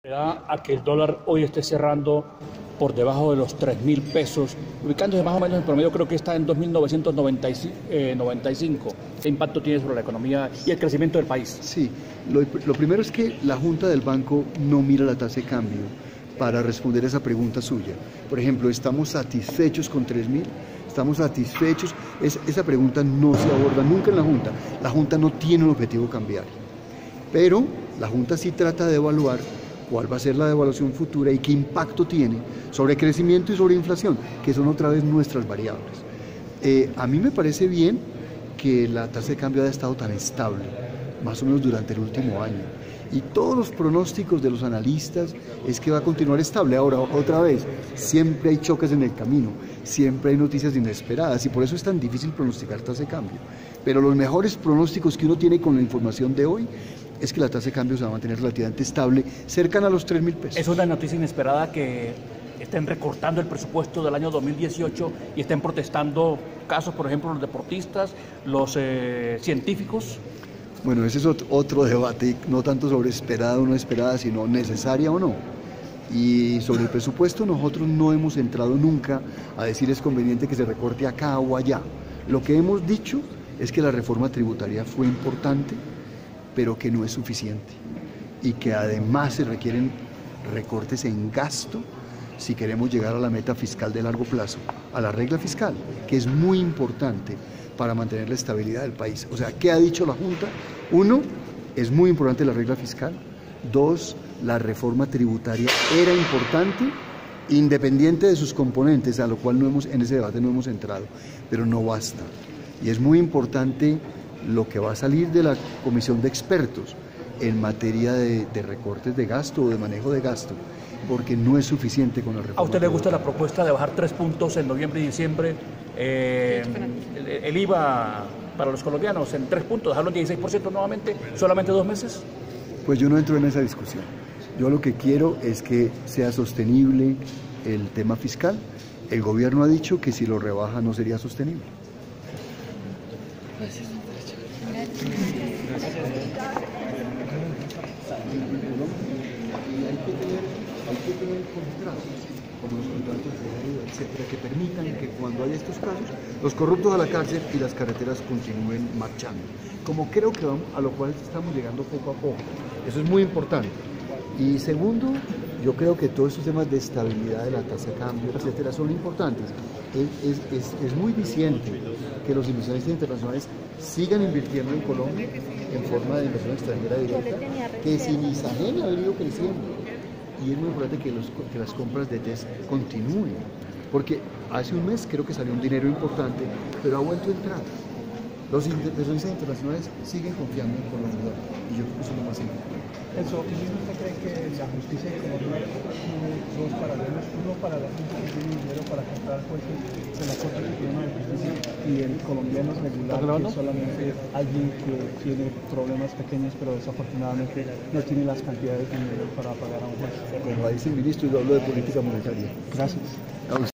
Da a que el dólar hoy esté cerrando por debajo de los 3.000 pesos, ubicándose más o menos en promedio, creo que está en 2.995. ¿Qué impacto tiene sobre la economía y el crecimiento del país? Sí, lo primero es que la Junta del Banco no mira la tasa de cambio para responder esa pregunta suya. Por ejemplo, ¿estamos satisfechos con 3.000? ¿Estamos satisfechos? Esa pregunta no se aborda nunca en la Junta. La Junta no tiene un objetivo cambiario, pero la Junta sí trata de evaluar cuál va a ser la devaluación futura y qué impacto tiene sobre crecimiento y sobre inflación, que son otra vez nuestras variables. A mí me parece bien que la tasa de cambio haya estado tan estable, más o menos durante el último año, y todos los pronósticos de los analistas es que va a continuar estable. Ahora, otra vez, siempre hay choques en el camino, siempre hay noticias inesperadas, y por eso es tan difícil pronosticar tasa de cambio. Pero los mejores pronósticos que uno tiene con la información de hoy es que la tasa de cambio se va a mantener relativamente estable, cercana a los 3.000 pesos. Es una noticia inesperada que estén recortando el presupuesto del año 2018 y estén protestando casos, por ejemplo, los deportistas, los científicos. Bueno, ese es otro debate, no tanto sobre esperada o no esperada, sino necesaria o no. Y sobre el presupuesto nosotros no hemos entrado nunca a decir es conveniente que se recorte acá o allá. Lo que hemos dicho es que la reforma tributaria fue importante, pero que no es suficiente y que además se requieren recortes en gasto si queremos llegar a la meta fiscal de largo plazo, a la regla fiscal, que es muy importante para mantener la estabilidad del país. O sea, ¿qué ha dicho la Junta? Uno, es muy importante la regla fiscal. Dos, la reforma tributaria era importante, independiente de sus componentes, a lo cual en ese debate no hemos entrado, pero no basta. Y es muy importante lo que va a salir de la comisión de expertos en materia de recortes de gasto o de manejo de gasto, porque no es suficiente con la reforma. ¿A usted le gusta la propuesta de bajar 3 puntos en noviembre y diciembre el IVA para los colombianos en 3 puntos, dejarlo en 16% nuevamente, solamente 2 meses? Pues yo no entro en esa discusión. Yo lo que quiero es que sea sostenible el tema fiscal. El gobierno ha dicho que si lo rebaja no sería sostenible. Gracias. Hay que tener contratos, como los contratos de deuda, etcétera, que permitan que cuando haya estos casos, los corruptos a la cárcel y las carreteras continúen marchando. Como creo que vamos, a lo cual estamos llegando poco a poco. Eso es muy importante. Y segundo, yo creo que todos estos temas de estabilidad de la tasa de cambio, etcétera, son importantes. Es muy diciente que los inversionistas internacionales sigan invirtiendo en Colombia en forma de inversión extranjera directa, que sin Isagen ha venido creciendo. Y es muy importante que las compras de TES continúen, porque hace un mes creo que salió un dinero importante, pero ha vuelto a entrar. Los inversionistas internacionales siguen confiando en Colombia, y yo creo que eso es lo más importante. En su opinión, ¿usted cree que la justicia en Colombia tiene dos paralelos? Uno para la gente que tiene dinero para comprar jueces de la Corte Suprema de Justicia y el colombiano regular, que es solamente alguien que tiene problemas pequeños, pero desafortunadamente no tiene las cantidades de dinero para pagar a un juez. Como dice el ministro, yo hablo de política monetaria. Gracias.